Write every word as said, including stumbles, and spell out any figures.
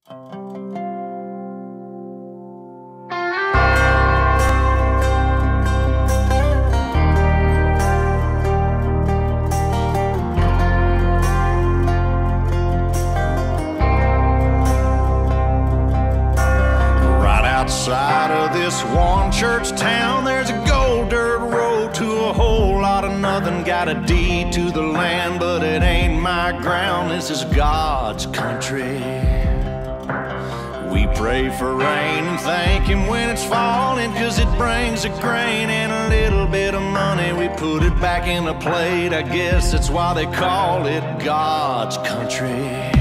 Outside of this one church town, there's a gold dirt road to a whole lot of nothing. Got a deed to the land, but it ain't my ground. This is God's country. We pray for rain and thank Him when it's falling, 'cause it brings a grain and a little bit of money. We put it back in a plate, I guess that's why they call it God's country.